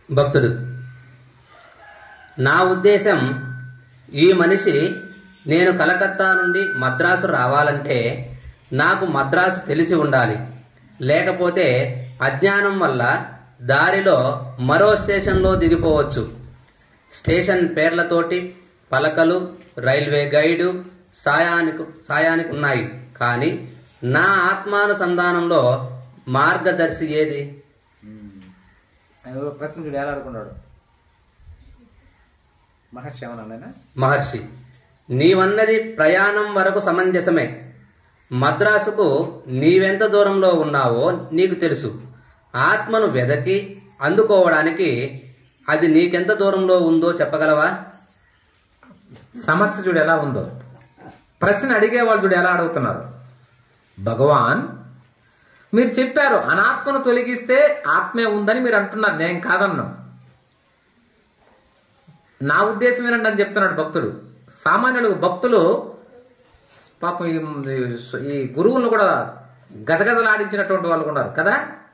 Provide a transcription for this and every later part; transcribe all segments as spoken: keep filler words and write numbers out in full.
భక్తుడు, నా ఉద్దేశం ఈ మనిషి నేను కలకత్తా నుండి మద్రాసు రావాలంటే నాకు మద్రాసు తెలిసి ఉండాలి. లేకపోతే అజ్ఞానం వల్ల దారిలో మరో స్టేషన్లో దిగిపోవచ్చు. స్టేషన్ పేర్లతోటి పలకలు, రైల్వే గైడు సాయానికి సాయానికి ఉన్నాయి. కానీ నా ఆత్మానుసంధానంలో మార్గదర్శి ఏది? ప్రశ్న చూడు ఎలా అనుకున్నాడు మహర్షి. ఏమన్నా మహర్షి, నీవన్నది ప్రయాణం వరకు సమంజసమే. మద్రాసుకు నీవెంత దూరంలో ఉన్నావో నీకు తెలుసు. ఆత్మను వెదకి అందుకోవడానికి అది నీకెంత దూరంలో ఉందో చెప్పగలవా? సమస్య చూడు ఎలా ఉందో. ప్రశ్న అడిగేవాళ్ళు చూడు ఎలా అడుగుతున్నారు. భగవాన్, మీరు చెప్పారు అనాత్మను తొలగిస్తే ఆత్మే ఉందని మీరు అంటున్నారు. నేను కాదన్నా. నా ఉద్దేశం ఏంటంటే అని చెప్తున్నాడు భక్తుడు. సామాన్యులు భక్తులు పాపం ఈ గురువులను కూడా గదగదలాడించినటువంటి వాళ్ళు ఉన్నారు కదా.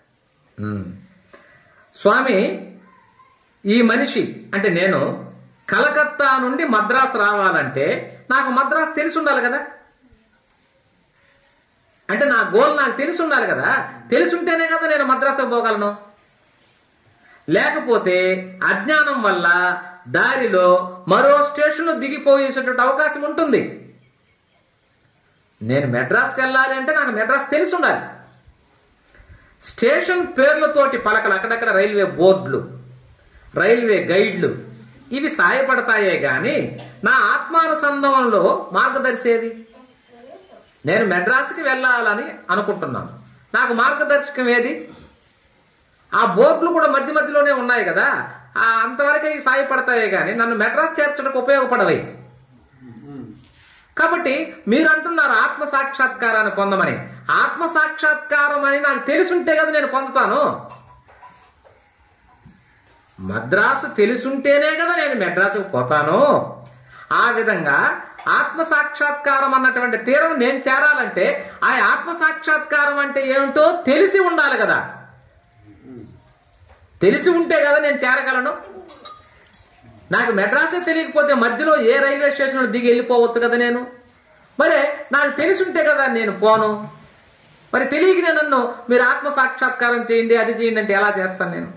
స్వామి, ఈ మనిషి అంటే నేను కలకత్తా నుండి మద్రాసు రావాలంటే నాకు మద్రాసు తెలిసి ఉండాలి కదా. అంటే నా గోల్ నాకు తెలిసి ఉండాలి కదా. తెలిసి ఉంటేనే కదా నేను మద్రాసు పోగలను. లేకపోతే అజ్ఞానం వల్ల దారిలో మరో స్టేషన్ దిగిపోయేసేటువంటి అవకాశం ఉంటుంది. నేను మెడ్రాస్కి వెళ్ళాలి అంటే నాకు మెడ్రాస్ తెలిసి ఉండాలి. స్టేషన్ పేర్లతోటి పలకలు, అక్కడక్కడ రైల్వే బోర్డులు, రైల్వే గైడ్లు ఇవి సాయపడతాయే గాని నా ఆత్మానుసంధానంలో మార్గదర్శేది. నేను మెడ్రాస్కి వెళ్ళాలని అనుకుంటున్నాను. నాకు మార్గదర్శకం ఏది? ఆ బోర్డులు కూడా మధ్య మధ్యలోనే ఉన్నాయి కదా. ఆ అంతవరకే సాయపడతాయే గాని నన్ను మెడ్రాస్ చేర్చడానికి ఉపయోగపడవై. కాబట్టి మీరు అంటున్నారు ఆత్మ సాక్షాత్కారాన్ని పొందమని. ఆత్మ సాక్షాత్కారం అని నాకు తెలుసుంటే కదా నేను పొందుతాను. మద్రాసు తెలుసుంటేనే కదా నేను మెడ్రాసుకు పోతాను. ఆ విధంగా ఆత్మ సాక్షాత్కారం అన్నటువంటి తీరం నేను చేరాలంటే ఆ ఆత్మ సాక్షాత్కారం అంటే ఏమిటో తెలిసి ఉండాలి కదా. తెలిసి ఉంటే కదా నేను చేరగలను. నాకు మెడ్రాసే తెలియకపోతే మధ్యలో ఏ రైల్వే స్టేషన్లో దిగి వెళ్ళిపోవచ్చు కదా నేను. మరి నాకు తెలిసి ఉంటే కదా నేను పోను. మరి తెలియకనే నన్ను మీరు ఆత్మ సాక్షాత్కారం చేయండి, అది చేయండి అంటే ఎలా చేస్తాను నేను?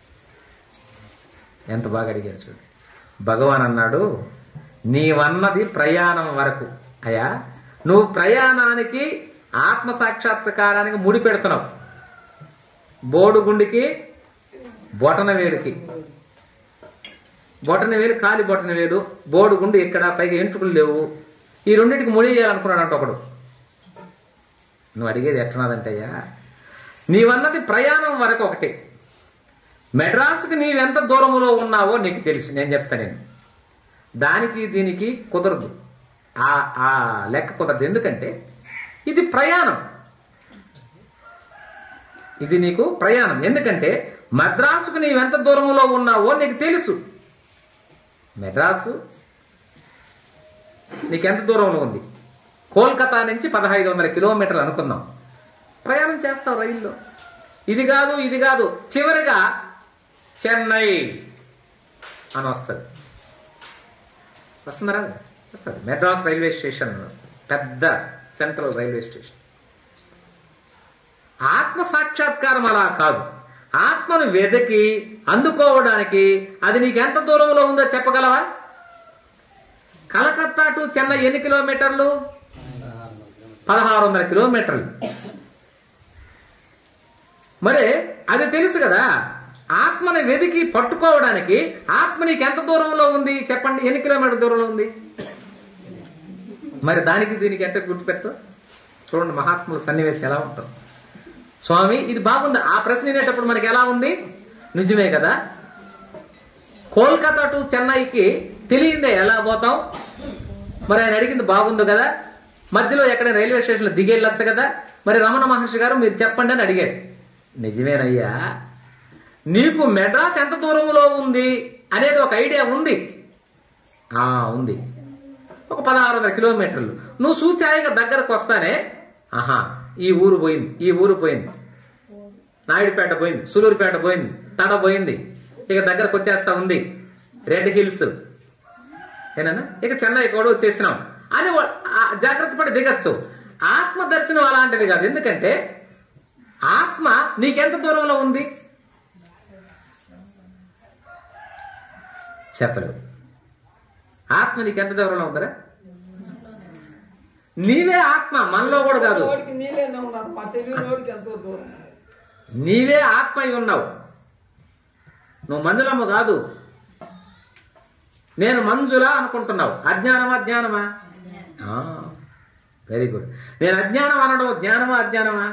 ఎంత బాగా అడిగారు చూడు. భగవాన్ అన్నాడు, నీవన్నది ప్రయాణం వరకు. అయ్యా, నువ్వు ప్రయాణానికి ఆత్మ సాక్షాత్కారానికి ముడి పెడుతున్నావు. బోడుగుండికి బొటన వేలుకి, బొటన వేలు కాలి బొటన వేలు, బోడుగుండు ఇక్కడ, పైగా ఎంట్రుకులు లేవు. ఈ రెండింటికి ముడి చేయాలనుకున్నాడు అంట ఒకడు. నువ్వు అడిగేది ఎట్లున్నదంటే అయ్యా, నీవన్నది ప్రయాణం వరకు ఒకటి. మెడ్రాస్కి నీవెంత దూరంలో ఉన్నావో నీకు తెలుసు. నేను చెప్తా, నేను దానికి దీనికి కుదరదు. ఆ ఆ లెక్క కుదరదు. ఎందుకంటే ఇది ప్రయాణం, ఇది నీకు ప్రయాణం. ఎందుకంటే మద్రాసుకు నీవెంత దూరంలో ఉన్నావో నీకు తెలుసు. మెడ్రాసు నీకెంత దూరంలో ఉంది? కోల్కతా నుంచి పదహైదు వందల కిలోమీటర్లు అనుకుందాం. ప్రయాణం చేస్తావు రైల్లో. ఇది కాదు ఇది కాదు, చివరిగా చెన్నై అని వస్తుంది. వస్తుందా? వస్తుంది. మెడ్రాస్ రైల్వే స్టేషన్ అని వస్తుంది. పెద్ద సెంట్రల్ రైల్వే స్టేషన్. ఆత్మ సాక్షాత్కారం అలా కాదు. ఆత్మను వెదకి అందుకోవడానికి అది నీకు ఎంత దూరంలో ఉందో చెప్పగలవా? కలకత్తా టు చెన్నై ఎన్ని కిలోమీటర్లు? పదహారు వందల కిలోమీటర్లు. మరి అది తెలుసు కదా. ఆత్మని వెదికి పట్టుకోవడానికి ఆత్మ నీకు ఎంత దూరంలో ఉంది చెప్పండి? ఎన్ని కిలోమీటర్ దూరంలో ఉంది? మరి దానికి దీనికి ఎంత గుర్తుపెట్టు. చూడండి మహాత్ముల సన్నివేశం ఎలా ఉంటాం. స్వామి, ఇది బాగుంది. ఆ ప్రశ్న వినేటప్పుడు మనకి ఎలా ఉంది? నిజమే కదా. కోల్కతా టు చెన్నైకి తెలియందే ఎలా పోతాం? మరి ఆయన అడిగింది బాగుంది కదా. మధ్యలో ఎక్కడ రైల్వే స్టేషన్లో దిగి వెళ్ళొచ్చు కదా. మరి రమణ మహర్షి గారు మీరు చెప్పండి అని అడిగాడు. నిజమేనయ్యా, నీకు మెడ్రాస్ ఎంత దూరంలో ఉంది అనేది ఒక ఐడియా ఉంది. ఆ ఉంది, ఒక పదహారు వందల కిలోమీటర్లు. నువ్వు సూచాయిగా దగ్గరకు వస్తానే, ఆహా ఈ ఊరు పోయింది, ఈ ఊరు పోయింది, నాయుడుపేట పోయింది, సులూరుపేట పోయింది, తడ పోయింది, ఇక దగ్గరకు వచ్చేస్తా ఉంది, రెడ్ హిల్స్ ఏనా, ఇక చెన్నై కూడా వచ్చేసినాం అని జాగ్రత్త పడి దిగచ్చు. ఆత్మ దర్శనం అలాంటిది కాదు. ఎందుకంటే ఆత్మ నీకెంత దూరంలో ఉంది చెప్పలేవు. ఆత్మ నీకెంత దూరంలో ఉందరా? నీవే ఆత్మ, మనలో కూడా కాదు. నీవే ఆత్మ అయి ఉన్నావు, నువ్వు మంజులమ్మ కాదు. నేను మంజులా అనుకుంటున్నావు. అజ్ఞానమా జ్ఞానమా? Very good. నేను అజ్ఞానం అనడం జ్ఞానమా అజ్ఞానమా?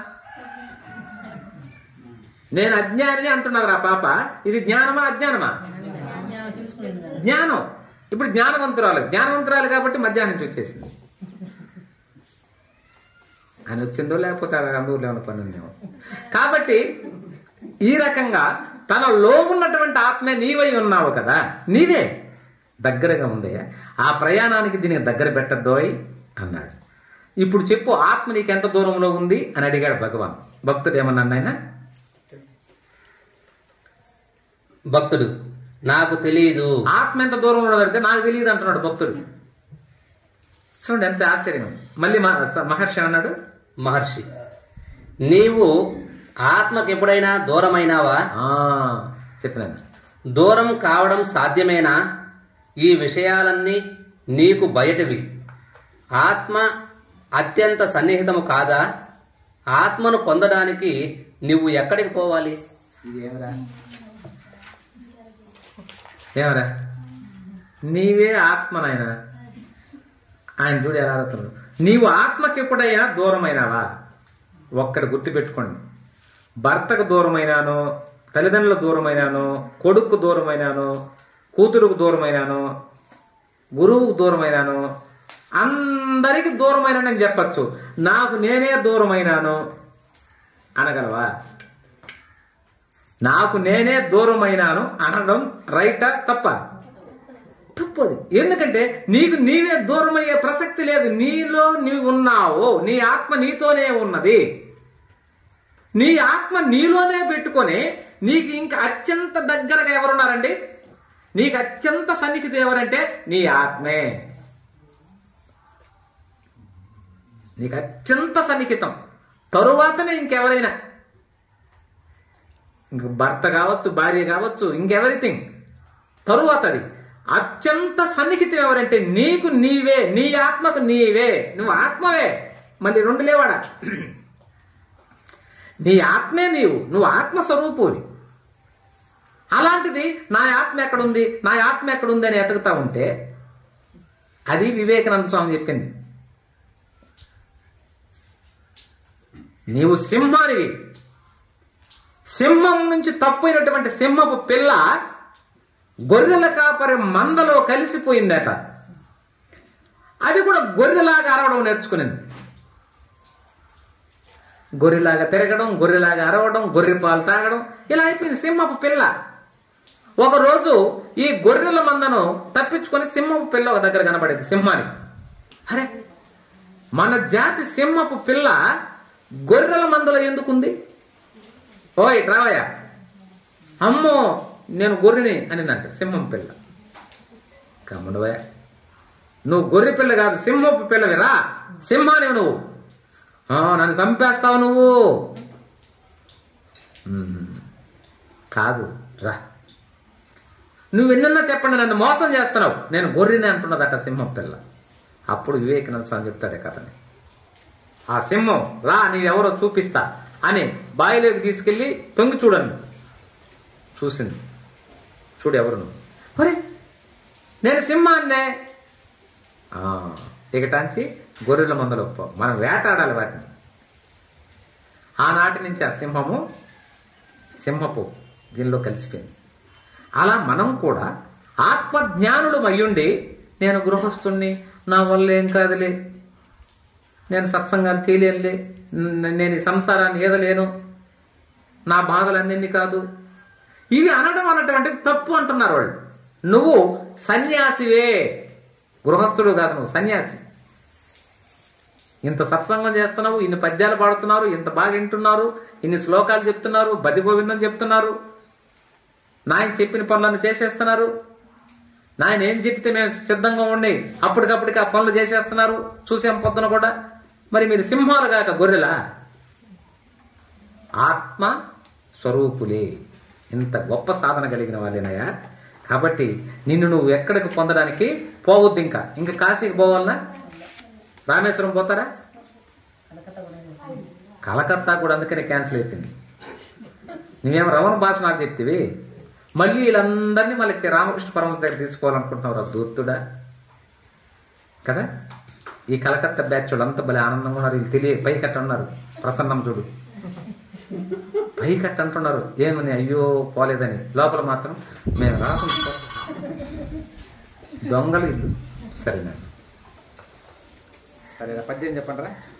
నేను అజ్ఞాని అంటున్నారా పాప, ఇది జ్ఞానమా అజ్ఞానమా? జ్ఞానం. ఇప్పుడు జ్ఞానవంతురాలు, జ్ఞానవంతురాలు కాబట్టి మధ్యాహ్నం నుంచి వచ్చేసింది అని వచ్చిందో లేకపోతే అలా అందూరులో ఉన్న పని ఉందేమో. కాబట్టి ఈ రకంగా తనలో ఉన్నటువంటి ఆత్మే నీవై ఉన్నావు కదా, నీవే దగ్గరగా ఉందే. ఆ ప్రయాణానికి దీనికి దగ్గర పెట్టద్దోయ్ అన్నాడు. ఇప్పుడు చెప్పు, ఆత్మ నీకు ఎంత దూరంలో ఉంది అని అడిగాడు భగవాన్. భక్తుడు ఏమన్నా ఆయన? భక్తుడు నాకు తెలియదు. ఆత్మ ఎంత దూరంలో అడిగితే నాకు తెలియదు అంటున్నాడు భక్తుడు. చూడండి ఎంత ఆశ్చర్యం. మళ్ళీ మహర్షి అన్నాడు, మహర్షి నీవు ఆత్మకి ఎప్పుడైనా దూరమైనావా? చెప్పినాను. దూరం కావడం సాధ్యమేనా? ఈ విషయాలన్నీ నీకు బయటవి. ఆత్మ అత్యంత సన్నిహితము కాదా? ఆత్మను పొందడానికి నువ్వు ఎక్కడికి పోవాలి? ఇదేమరా ఏమరా నీవే ఆత్మనైనా ఆయన చూడు ఎలా అడుగుతున్నాడు. నీవు ఆత్మకి ఎప్పుడైనా దూరమైనావా? ఒక్కడి గుర్తుపెట్టుకోండి. భర్తకు దూరమైనాను, తల్లిదండ్రులకు దూరమైనాను, కొడుకు దూరమైనాను, కూతురుకు దూరమైనాను, గురువుకు దూరమైనాను, అందరికి దూరమైనానని చెప్పచ్చు. నాకు నేనే దూరమైనాను అనగలవా? నాకు నేనే దూరమైనాను అనడం రైటా తప్ప? తప్పది. ఎందుకంటే నీకు నీవే దూరమయ్యే ప్రసక్తి లేదు. నీలో నీవు ఉన్నావు, నీ ఆత్మ నీతోనే ఉన్నది. నీ ఆత్మ నీలోనే పెట్టుకొని నీకు ఇంకా అత్యంత దగ్గరగా ఎవరున్నారండి? నీకు అత్యంత సన్నిహితం ఎవరంటే నీ ఆత్మే. నీకు అత్యంత సన్నిహితం. తరువాతనే ఇంకెవరైనా, ఇంక భర్త కావచ్చు, భార్య కావచ్చు, ఇంకెవరిథింగ్ తరువాత. అది అత్యంత సన్నిహితం ఎవరంటే నీకు నీవే, నీ ఆత్మకు నీవే. నువ్వు ఆత్మవే, మళ్ళీ రెండు లేవాడా? నీ ఆత్మే నీవు, నువ్వు ఆత్మస్వరూపుని. అలాంటిది నా ఆత్మ ఎక్కడుంది, నా ఆత్మ ఎక్కడుంది అని ఎతుకుతా ఉంటే అది వివేకానంద స్వామి చెప్పింది. నీవు సింహానివి. సింహం నుంచి తప్పైనటువంటి సింహపు పిల్ల గొర్రెల కాపరి మందలో కలిసిపోయిందట. అది కూడా గొర్రెలాగా అరవడం నేర్చుకునింది. గొర్రెలాగా తిరగడం, గొర్రెలాగా అరవడం, గొర్రె పాలు తాగడం, ఇలా అయిపోయింది సింహపు పిల్ల. ఒకరోజు ఈ గొర్రెల మందను తప్పించుకొని సింహపు పిల్ల ఒక దగ్గర కనబడింది సింహానికి. అరే, మన జాతి సింహపు పిల్ల గొర్రెల మందలో ఎందుకుంది? ఓయ్ ట్రావయ్య, అమ్మో నేను గొర్రెని అనిందంట సింహం పిల్ల. కమ్ముడువయ్య, నువ్వు గొర్రె పిల్ల కాదు, సింహపు పిల్లవి. రా, సింహానివి నువ్వు. నన్ను చంపేస్తావు నువ్వు. కాదు, రా. నువ్వు ఎన్నన్నా చెప్పండి, నన్ను మోసం చేస్తున్నావు, నేను గొర్రెని అంటున్నదట సింహం పిల్ల. అప్పుడు వివేకానంద స్వామి చెప్తాడే కథని. ఆ సింహం, రా నీవెవరో చూపిస్తా అని బాయిలోకి తీసుకెళ్లి తొంగి చూడండి. చూసింది. చూడు ఎవరు నువ్వు? అరే నేను సింహాన్నే. ఇకటాంచి గొర్రెల మందలో మనం వేటాడాలి వాటిని. ఆనాటి నుంచి ఆ సింహము సింహపు దీనిలో కలిసిపోయింది. అలా మనం కూడా ఆత్మజ్ఞానులు అయ్యుండి, నేను గృహస్థుణ్ణి, నా వల్ల ఏం కాదులే, నేను సత్సంగాలు చేయలేనులే, నేను ఈ సంసారాన్ని ఏదలేను, నా బాధలన్నీ కాదు, ఇవి అనడం అన్నటువంటి తప్పు అంటున్నారు వాళ్ళు. నువ్వు సన్యాసివే, గృహస్థుడు కాదు, నువ్వు సన్యాసి. ఇంత సత్సంగం చేస్తున్నావు, ఇన్ని పద్యాలు పాడుతున్నారు, ఇంత బాగా వింటున్నారు, ఇన్ని శ్లోకాలు చెప్తున్నారు, భజ గోవిందం చెప్తున్నారు, నాయన చెప్పిన పనులను చేసేస్తున్నారు. నాయన ఏం చెప్తే మేము సిద్ధంగా ఉండి అప్పటికప్పటికి ఆ పనులు చేసేస్తున్నారు. చూసాం పొద్దున కూడా. మరి మీరు సింహాలు కాక గొర్రెలా? ఆత్మ స్వరూపులే. ఇంత గొప్ప సాధన కలిగిన వాళ్ళేనయ్యా. కాబట్టి నిన్ను నువ్వు ఎక్కడికి పొందడానికి పోవద్దు. ఇంకా ఇంకా కాశీకి పోవాలన్నా, రామేశ్వరం పోతారా? కలకత్తా కూడా అందుకనే క్యాన్సిల్ అయిపోయింది. నువ్వేమో రమణ భాష నాకు చెప్తివి, మళ్ళీ వీళ్ళందరినీ మళ్ళీ రామకృష్ణ పరమహంస దగ్గర తీసుకోవాలనుకుంటున్నావు రా దూర్తుడా కదా. ఈ కలకత్తా బ్యాచ్ చూడు అంత భలే ఆనందంగా ఉన్నారు. వీళ్ళు తెలియ పైకట్ట ఉన్నారు. ప్రసన్నం చూడు పైకట్ట అంటున్నారు. ఏమని అయ్యో పోలేదని. లోపల మాత్రం మేము రాకుండా దొంగలు ఇల్లు. సరేనా? సరేనా? పద్యం చెప్పండి రా.